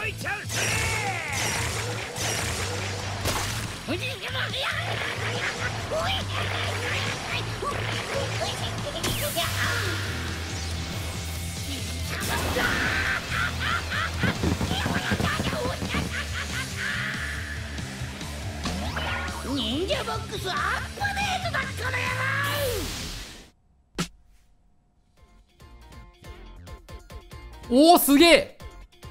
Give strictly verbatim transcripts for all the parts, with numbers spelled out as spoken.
いちゃうぜ。忍者ボックスアップデートだっこの野郎。 おお、すげえ。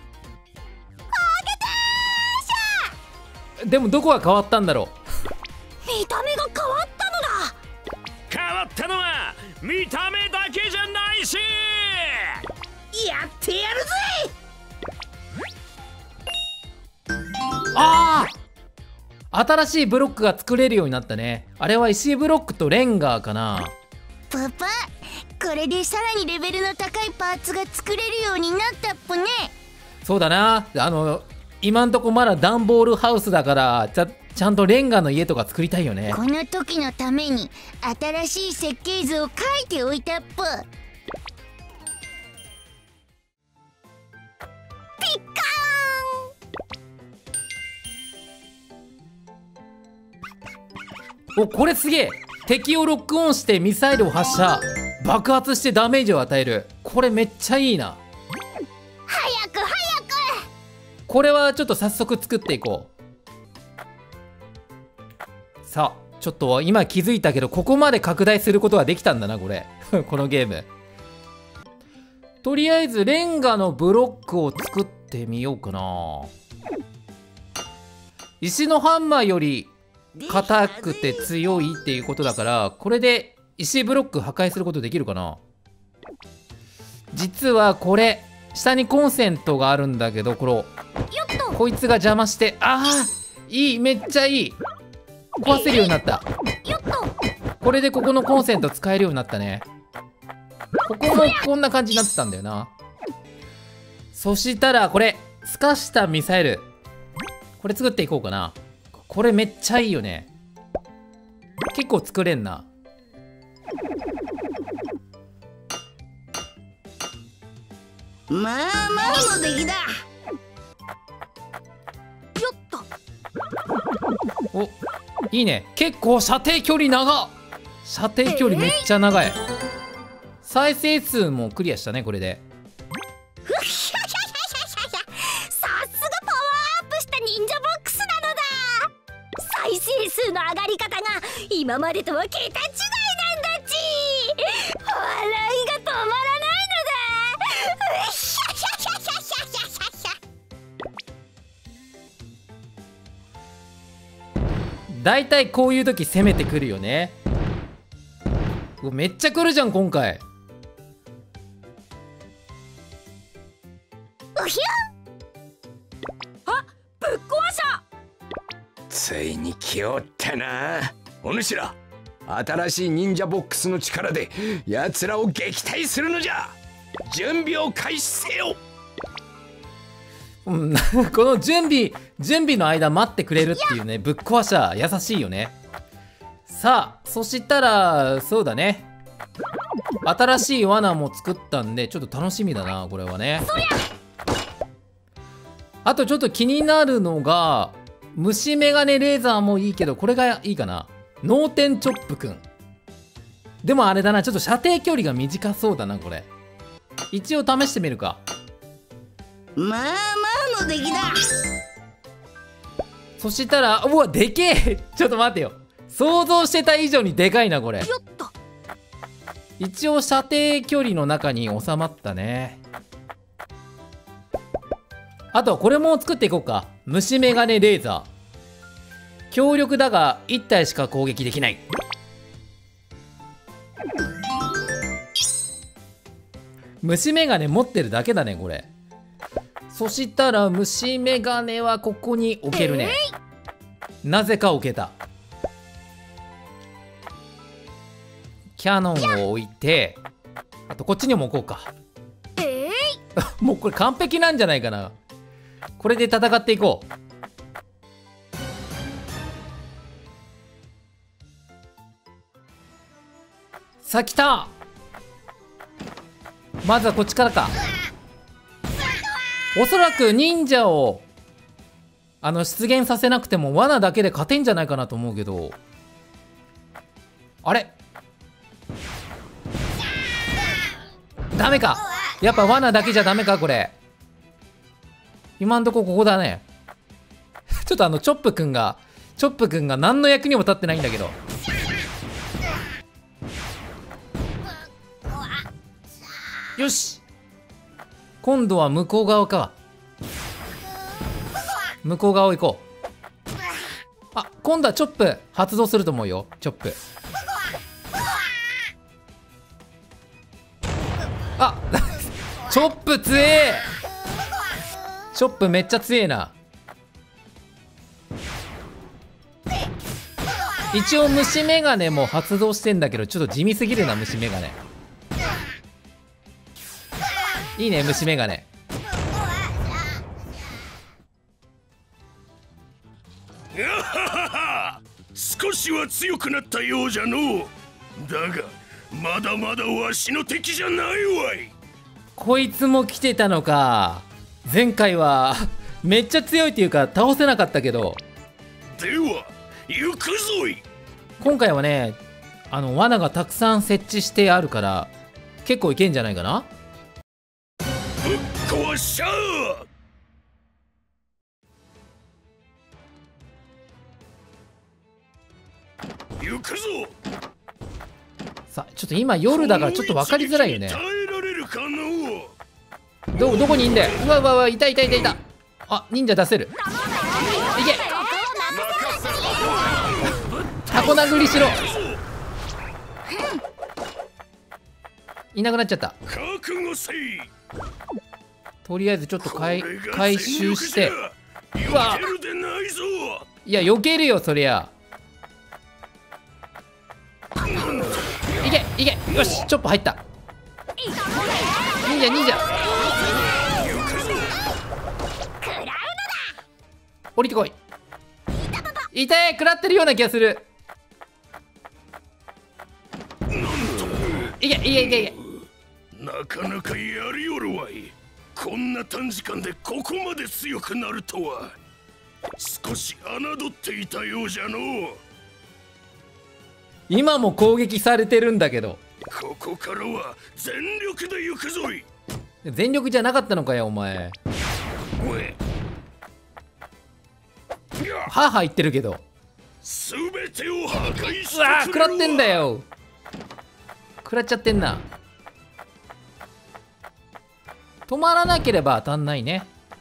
でもどこが変わったんだろう。 見た目が変わったのだ。 変わったのは見た目だけじゃないし、やってやるぜ。 ああ、新しいブロックが作れるようになったね。あれは石ブロックとレンガーかな。 パパ、これでさらにレベルの高いパーツが作れるようになったっぽね。 そうだな。あの今んとこまだ段ボールハウスだからちゃ、ちゃんとレンガの家とか作りたいよね。 この時のために新しい設計図を書いておいたっぽ。ピッカーン。お、これすげえ。敵をロックオンしてミサイルを発射、爆発してダメージを与える。これめっちゃいいな。 早く早く。 これはちょっと早速作っていこう。さあ、ちょっと今気づいたけど、ここまで拡大することができたんだな、これ。このゲーム。とりあえずレンガのブロックを作ってみようかな。石のハンマーより硬くて強いっていうことだから、これで石ブロック破壊することできるかな。実はこれ下にコンセントがあるんだけど、これこいつが邪魔して、ああいい、めっちゃいい。壊せるようになった。これでここのコンセント使えるようになったね。ここもこんな感じになってたんだよな。そしたらこれ透かしたミサイル、これ作っていこうかな。これめっちゃいいよね。結構作れんな。 まあまあの出来だ。よっと。 お、いいね。結構射程距離長っ。射程距離めっちゃ長い。再生数もクリアしたね、これで。 さすがパワーアップした忍者ボックスなのだ。再生数の上がり方が今までとは桁違いなんだち。笑いが止まらないのだ。 だいたいこういう時攻めてくるよね。うわ、めっちゃ来るじゃん今回。 おひゃ。あ、ぶっ壊しゃ。 ついに来おったな、お主ら。新しい忍者ボックスの力で奴らを撃退するのじゃ。準備を開始せよ。 うん、この準備準備の間待ってくれるっていうね、ぶっ壊しゃ優しいよね。さあ、そしたらそうだね、新しい罠も作ったんでちょっと楽しみだな、これはね。あとちょっと気になるのが虫眼鏡レーザーもいいけど、これがいいかな、脳天チョップくん。でもあれだな、ちょっと射程距離が短そうだな、これ。一応試してみるか。 まあまあの出来だ。 そしたら、うわ、でけえちょっと待ってよ、想像してた以上にでかいな、これ。 よっと。 一応射程距離の中に収まったね。あとこれも作っていこうか。虫眼鏡レーザー。強力だがいち体しか攻撃できない。虫眼鏡持ってるだけだね、これ。そしたら虫眼鏡はここに置けるね。なぜか置けた。キャノンを置いて、あとこっちにも置こうか。 えー、もうこれ完璧なんじゃないかな。これで戦っていこう。さあ来た。まずはこっちからか。 おそらく忍者をあの出現させなくても罠だけで勝てんじゃないかなと思うけど、あれダメか、やっぱ罠だけじゃダメかこれ。今んとこここだね。ちょっとあのチョップくんがチョップくんが何の役にも立ってないんだけど。よし、今度は向こう側か。向こう側を行こう。あ、今度はチョップ発動すると思うよ。チョップ、あチョップ強え。チョップめっちゃ強えな。一応虫眼鏡も発動してんだけど、ちょっと地味すぎるな虫眼鏡。いいね虫眼鏡。 少しは強くなったようじゃのう。だがまだまだわしの敵じゃないわい。 こいつも来てたのか。前回はめっちゃ強いっていうか倒せなかったけど。 では行くぞい。 今回はね、あの罠がたくさん設置してあるから結構いけんじゃないかな。 ぶっ壊しちゃう。行くぞ。 さあちょっと今夜だからちょっと分かりづらいよね。 耐えられるかの。 どどこにいんだよ。うわうわうわ、いたいたいたいた。あ、忍者出せる。いけ、箱殴りしろ。いなくなっちゃった。 覚悟せい。 とりあえずちょっと回回収して。うわ、 避けるでないぞ。 いや避けるよそりゃ。いけいけ、よしチョップ入った。忍者忍者降りてこい。痛い、食らってるような気がする。いけいけいけいけ。 なかなかやりよるわい。こんな短時間でここまで強くなるとは。少し侮っていたようじゃのう。 今も攻撃されてるんだけど。 ここからは全力で行くぞい。 全力じゃなかったのかよお前。はあはあ言ってるけど。 すべてを破壊してくれるわ。 うわー食らってんだよ。食らっちゃってんな。止まらなければ当たんないね。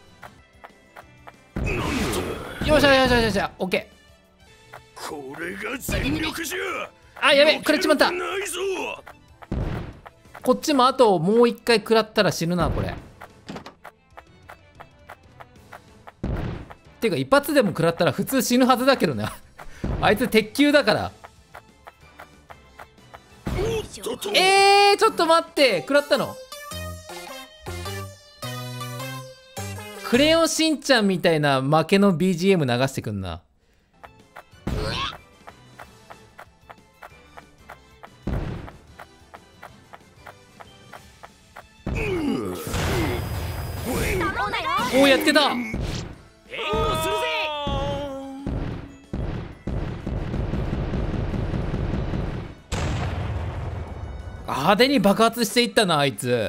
よっしゃよっしゃよっしゃ、オッケー。これが全力じゃ。 あ、やべ、食らっちまった。こっちもあともう一回食らったら死ぬなこれ。ていうか一発でも食らったら普通死ぬはずだけどな。あいつ鉄球だから。えー、ちょっと待って、食らったの。クレヨンしんちゃんみたいな負けの ビージーエム 流してくんな。おお、やってた。派手に爆発していったなあいつ。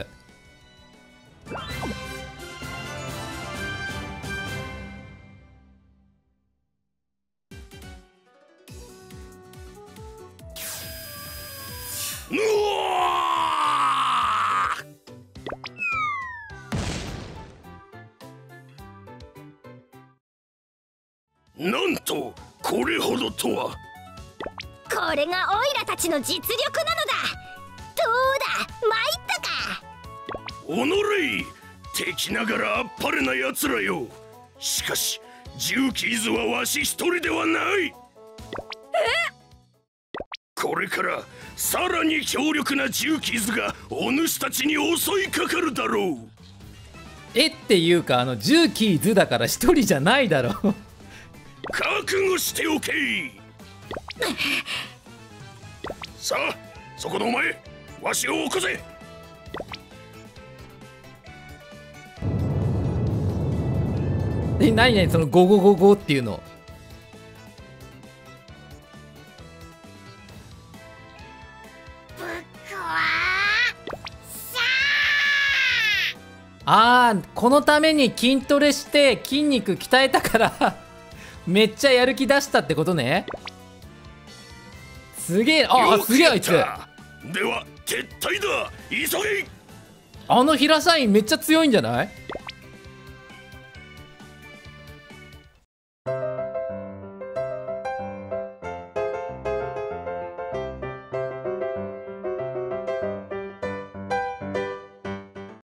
なんとこれほどとは。 これがオイラたちの実力なのだ。どうだ、参ったか。 おのれい、敵ながらあっぱれなやつらよ。しかし重機図はわし一人ではない。え？これからさらに強力な重機図がお主たちに襲いかかるだろう。 えっていうか、あの重機図だから一人じゃないだろう。 覚悟しておけ。さあそこのお前、わしを起こせ。 何何何そのゴゴゴゴっていうの。あー、このために筋トレして筋肉鍛えたからめっちゃやる気出したってことね。すげえ。ああ、すげえあいつ。では撤退だ、急げ。 あの平社員めっちゃ強いんじゃない？